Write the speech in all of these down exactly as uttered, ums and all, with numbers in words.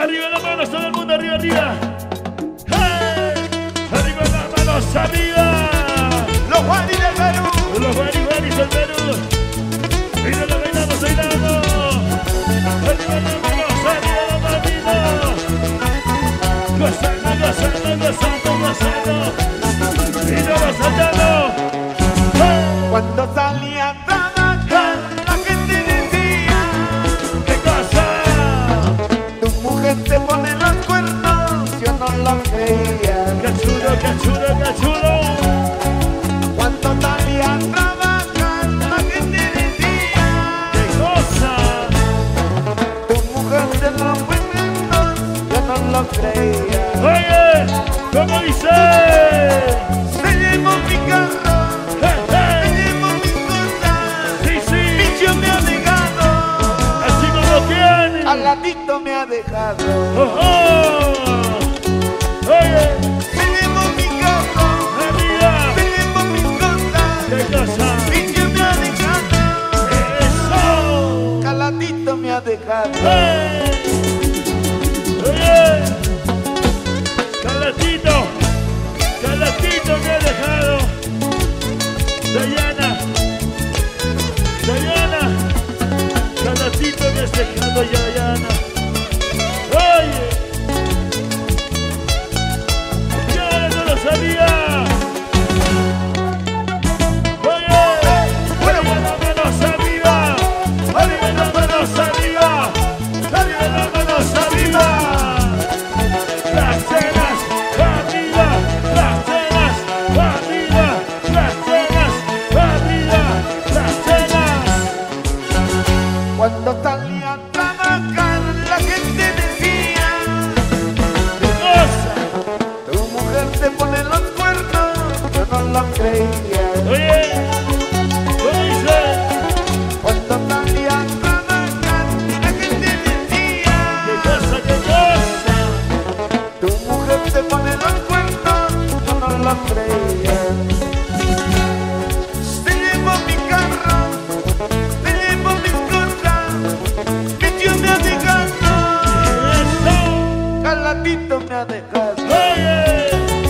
Arriba las manos, todo el mundo, arriba, arriba. ¡Hey! Arriba las manos, arriba. Los Juanis del Perú. Los Juanis, Juanis del Perú. Bailando, bailando, bailando. Arriba las manos, arriba las manitos. Gozando, gozando, gozando, gozando. Y no gozando. ¡Hey! Cuando salía a trabajar, la gente decía: ¿Qué cosa? tu mujer te pone los cuernos. Yo no lo creía. ¡Cachudo, cachudo, cachudo! Cuando salía a trabajar, la gente decía: ¿Qué cosa? tu mujer te lo pone cuernos. Yo no lo creía. Oye, ¿cómo dice? Se llevó mi carro, ¡Hey, se hey! llevó mis cosas. ¡Sí, sí! Bicho me ha dejado, ¡Así como tiene! al ladito me ha dejado. ¡Oh, oh! Oye, Se llevó mi carro, amiga, se llevó mis cosas. ¿qué cosa? Bicho me ha dejado, ¡Eso! caladito me ha dejado. ¡Hey! Oye, Calatito, Calatito me ha dejado. Dayana, Dayana, Calatito me has dejado, Dayana. Oye, yo ahora no lo sabía. Oye, arriba las manos arriba, arriba las manos arriba, arriba las manos arriba. Las cenas arriba, las cenas arriba, las cenas arriba, las cenas. Cuando salía a trabajar, la gente decía: ¿Qué cosa? tu mujer te pone los cuernos. Yo no lo creía. Oye, ¿cómo dice? Cuando salía a trabajar, la gente decía: ¿Qué cosa, qué cosa? tu mujer te pone los cuernos. Yo no lo creía. Se llevó mi carro, se llevó mis cosas. Bicho me ha dejado, Eso. caladito me ha dejado. Oye,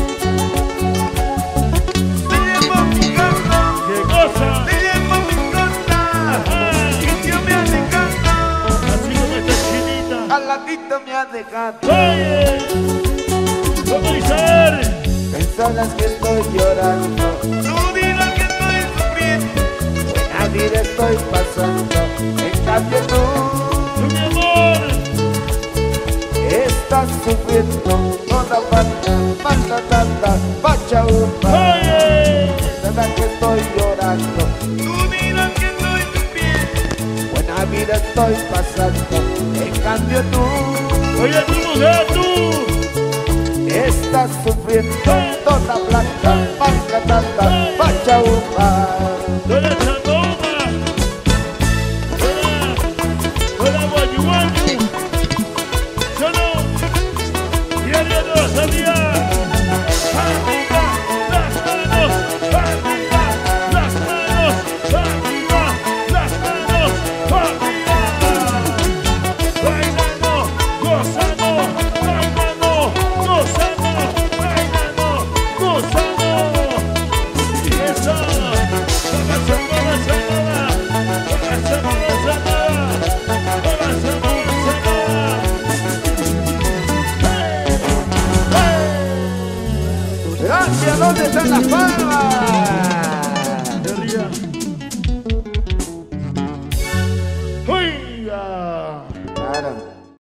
Se llevó mi carro, ¿qué cosa? se llevó mis cosas. Bicho me ha dejado, Así como esta chinita. caladito me ha dejado. Oye, ¿cómo dice? Personas que estoy llorando, tú dirás que estoy sufriendo, buena vida estoy pasando, en cambio tú Tu mi amor, estás sufriendo, toda falta, falta, tanta, pacha upa. oye, Personas que estoy llorando, tú dirás que estoy sufriendo, buena vida estoy pasando, en cambio tú oye tu mujer, tú. estás sufriendo, toda blanca, falta, tanta, pacha upa. Toda chaboma, toda, toda guayuayu, solo, y arriba toda salida. Arriba, las manos, arriba, las manos, arriba, las manos, arriba. Bailando, gozando, bailando, gozando, bailando, gozando. Y eso, avanza, avanza, avanza, avanza, avanza, avanza. Hey, hey. Gracias, ¿dónde están las palmas? De arriba. Oiga. Claro.